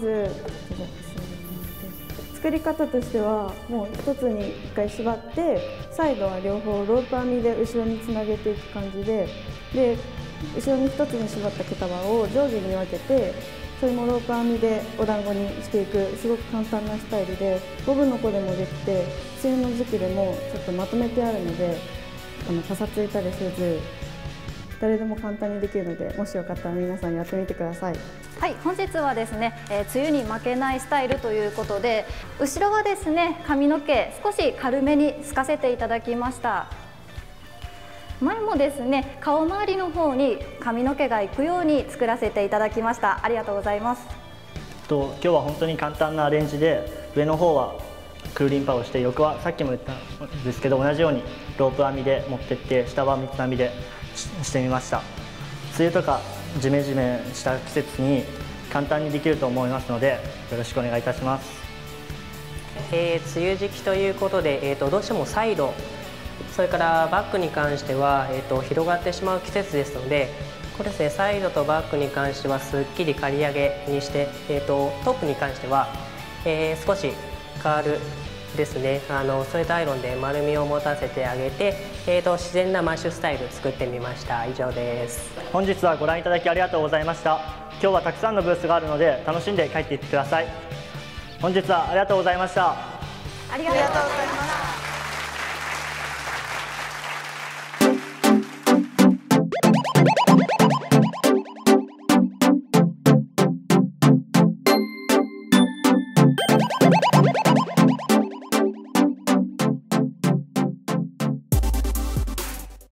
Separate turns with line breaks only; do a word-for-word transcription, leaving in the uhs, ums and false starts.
ず作り方としてはもう一つに一回縛ってサイドは両方ロープ編みで後ろにつなげていく感じで、で後ろに一つに縛った毛束を上下に分けてそれもロープ編みでお団子にしていくすごく簡単なスタイルでゴムの子でもできて梅雨の時期でもちょっとまとめてあるのであのパサついたりせず誰でも簡単にできるのでもしよかったら皆さんやってみてください。
はい、本日はですね、えー、梅雨に負けないスタイルということで後ろはですね髪の毛少し軽めにすかせていただきました。前もですね顔周りの方に髪の毛がいくように作らせていただきました。ありがとうございます。
と今日は本当に簡単なアレンジで上の方はクーリンパをして横はさっきも言ったんですけど同じようにロープ編みで持ってって下は三つ編みでしてみました。梅雨とかジメジメした季節に簡単にできると思いますのでよろしくお願いいたします。
えー、梅雨時期ということで、えー、とどうしてもサイドそれからバックに関しては、えー、と広がってしまう季節ですのでこれですねサイドとバックに関してはすっきり刈り上げにして、えー、とトップに関しては、えー、少しカールですねあのストレートアイロンで丸みを持たせてあげて、えー、と自然なマッシュスタイル作ってみました。以上です。
本日はご覧いただきありがとうございました。今日はたくさんのブースがあるので楽しんで帰っていってください。本日はありがとうございました。
ありがとうございます。